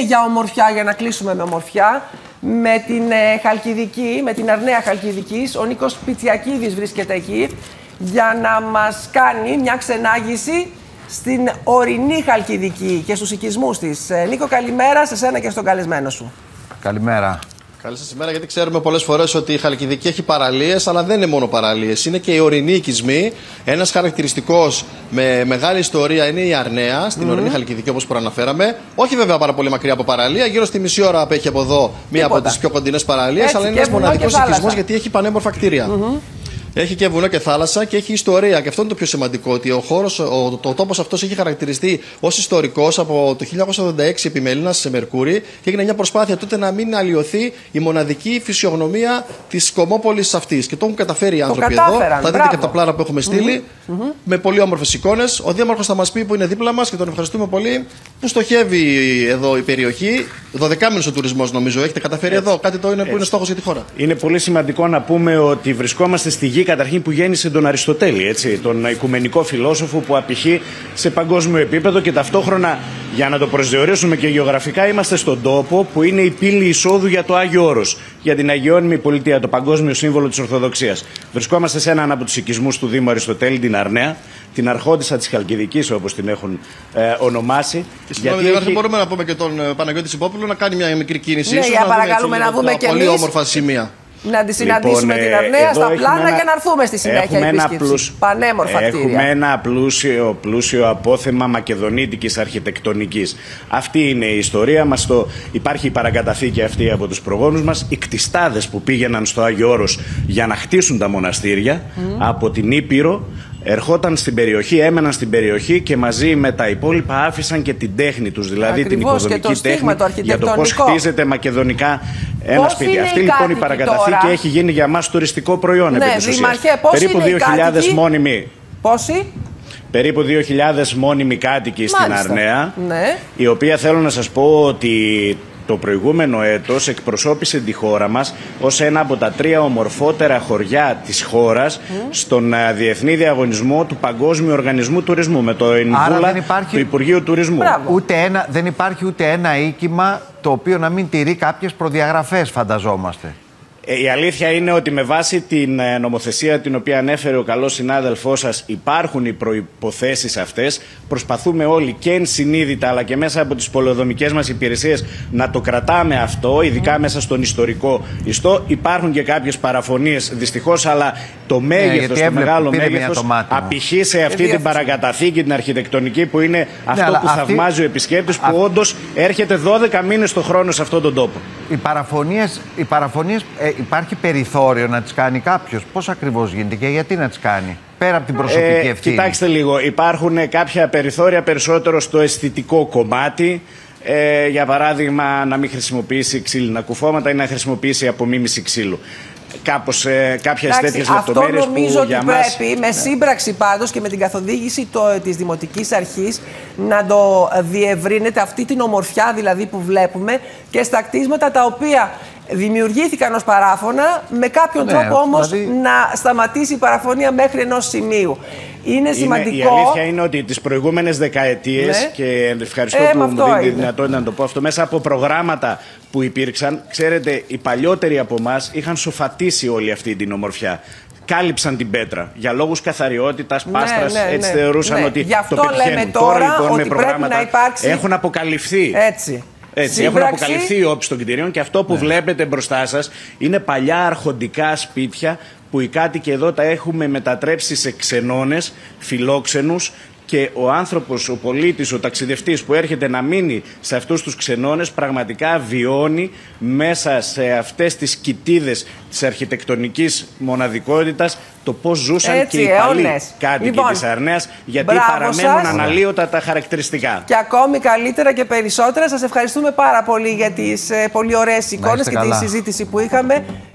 για ομορφιά, για να κλείσουμε με ομορφιά, με την Χαλκιδική, με την Αρναία Χαλκιδικής. Ο Νίκος Πιτσιακίδης βρίσκεται εκεί για να μας κάνει μια ξενάγηση στην ορεινή Χαλκιδική και στους οικισμούς της. Νίκο, καλημέρα σε σένα και στον καλεσμένο σου. Καλημέρα. Καλή σας ημέρα, γιατί ξέρουμε πολλές φορές ότι η Χαλκιδική έχει παραλίες, αλλά δεν είναι μόνο παραλίες. Είναι και οι ορεινοί οικισμοί. Ένας χαρακτηριστικός με μεγάλη ιστορία είναι η Αρναία, στην ορεινή Χαλκιδική, όπως προαναφέραμε. Όχι βέβαια πάρα πολύ μακριά από παραλία, γύρω στη μισή ώρα απέχει από εδώ μία από τις πιο κοντινές παραλίες, αλλά είναι ένας μοναδικός οικισμός γιατί έχει πανέμορφα κτίρια. Έχει και βουνό και θάλασσα και έχει ιστορία. Και αυτό είναι το πιο σημαντικό. Ότι ο χώρος, ο τόπος αυτός έχει χαρακτηριστεί ως ιστορικός από το 1986 επιμελήνας σε Μερκούρι και έγινε μια προσπάθεια τότε να μην αλλοιωθεί η μοναδική φυσιογνωμία της κομμόπολης αυτής. Και το έχουν καταφέρει οι άνθρωποι εδώ. Θα δείτε και τα πλάνα που έχουμε στείλει με πολύ όμορφες εικόνες. Ο Δήμαρχος θα μας πει που είναι δίπλα μας και τον ευχαριστούμε πολύ. Που στοχεύει εδώ η περιοχή. 12μηνος ο τουρισμός, νομίζω. Έχετε καταφέρει εδώ κάτι που είναι στόχος για τη χώρα. Είναι πολύ σημαντικό να πούμε ότι βρισκόμαστε στη γη καταρχήν που γέννησε τον Αριστοτέλη, έτσι, τον οικουμενικό φιλόσοφο που απηχεί σε παγκόσμιο επίπεδο και ταυτόχρονα, για να το προσδιορίσουμε και γεωγραφικά, είμαστε στον τόπο που είναι η πύλη εισόδου για το Άγιο Όρος, για την Αγιώνυμη Πολιτεία, το παγκόσμιο σύμβολο της Ορθοδοξίας. Βρισκόμαστε σε έναν από τους οικισμούς του Δήμου Αριστοτέλη, την Αρναία, την αρχόντισσα της Χαλκιδικής, όπως την έχουν ονομάσει. Και συγγνώμη, μπορούμε να πούμε και τον Παναγιώτη Τσιπόπουλο να κάνει μια μικρή κίνηση. Ναι, για παρακαλούμε να δούμε και πολύ όμορφα σημεία. Να τη συναντήσουμε την Αρναία στα πλάνα και να έρθουμε στη συνέχεια επίσκεψη. Πανέμορφα κτίρια. Έχουμε ένα πλούσιο απόθεμα μακεδονίτικης αρχιτεκτονικής. Αυτή είναι η ιστορία μας. Υπάρχει η παρακαταθήκη αυτή από τους προγόνους μας. Οι κτιστάδες που πήγαιναν στο Άγιο Όρος για να χτίσουν τα μοναστήρια από την Ήπειρο ερχόταν στην περιοχή, έμεναν στην περιοχή και μαζί με τα υπόλοιπα άφησαν και την τέχνη τους, δηλαδή ακριβώς, την οικοδομική τέχνη για το πώς χτίζεται μακεδονικά ένα σπίτι. Αυτή λοιπόν η παρακαταθήκη έχει γίνει για μας τουριστικό προϊόν. Ναι, Δήμαρχε, περίπου 2.000 μόνιμοι. Πόσοι? Περίπου 2.000 μόνιμοι κάτοικοι στην Αρναία, η οποία θέλω να σας πω ότι το προηγούμενο έτος εκπροσώπησε τη χώρα μας ως ένα από τα 3 ομορφότερα χωριά της χώρας στον διεθνή διαγωνισμό του Παγκόσμιου Οργανισμού Τουρισμού με το Ινβούλα του Υπουργείου Τουρισμού. Δεν υπάρχει ούτε ένα οίκημα το οποίο να μην τηρεί κάποιες προδιαγραφές, φανταζόμαστε. Η αλήθεια είναι ότι με βάση την νομοθεσία την οποία ανέφερε ο καλός συνάδελφός σας υπάρχουν οι προϋποθέσεις αυτές. Προσπαθούμε όλοι και ενσυνείδητα αλλά και μέσα από τις πολεοδομικές μας υπηρεσίες να το κρατάμε αυτό, ειδικά μέσα στον ιστορικό ιστό. Υπάρχουν και κάποιες παραφωνίες δυστυχώς, αλλά το μέγεθος, το μεγάλο μέγεθος απηχεί σε αυτή την παρακαταθήκη, την αρχιτεκτονική που είναι αυτό που θαυμάζει ο επισκέπτης που όντως έρχεται 12 μήνες το χρόνο σε αυτόν τον τόπο. Οι παραφωνίες υπάρχει περιθώριο να τις κάνει κάποιος? Πώς ακριβώς γίνεται και γιατί να τις κάνει? Πέρα από την προσωπική ευθύνη. Κοιτάξτε λίγο, υπάρχουν κάποια περιθώρια περισσότερο στο αισθητικό κομμάτι. Για παράδειγμα, να μην χρησιμοποιήσει ξύλινα κουφώματα ή να χρησιμοποιήσει απομίμηση ξύλου. Κάπως κάποιες τέτοιες λεπτομέρειες. Αυτό νομίζω ότι πρέπει με σύμπραξη πάντως και με την καθοδήγηση της Δημοτικής Αρχής να το διευρύνεται, αυτή την ομορφιά δηλαδή που βλέπουμε και στα κτίσματα τα οποία δημιουργήθηκαν ως παράφωνα, με κάποιον τρόπο όμως να σταματήσει η παραφωνία μέχρι ενός σημείου. Είναι σημαντικό. Η αλήθεια είναι ότι τις προηγούμενες δεκαετίες, και ευχαριστώ που μου δίνει τη δυνατότητα να το πω αυτό, μέσα από προγράμματα που υπήρξαν, ξέρετε, οι παλιότεροι από εμάς είχαν σοφατίσει όλη αυτή την ομορφιά. Κάλυψαν την πέτρα για λόγους καθαριότητας, πάστρας, έτσι θεωρούσαν ότι το πετυχαίνουν. Τώρα λοιπόν με προγράμματα έχουν αποκαλυφθεί. Έτσι, έχουν αποκαλυφθεί οι όψεις των κτηρίων και αυτό που βλέπετε μπροστά σας είναι παλιά αρχοντικά σπίτια που οι κάτοικοι εδώ τα έχουμε μετατρέψει σε ξενώνες, φιλόξενους, και ο άνθρωπος, ο πολίτης, ο ταξιδευτής που έρχεται να μείνει σε αυτούς τους ξενώνες πραγματικά βιώνει μέσα σε αυτές τις κοιτίδες της αρχιτεκτονικής μοναδικότητας το πώς ζούσαν και οι παλιοί κάτοικοι της Αρναίας, γιατί παραμένουν αναλύωτα τα χαρακτηριστικά. Και ακόμη καλύτερα και περισσότερα. Σας ευχαριστούμε πάρα πολύ για τις πολύ ωραίες εικόνες και τη συζήτηση που είχαμε.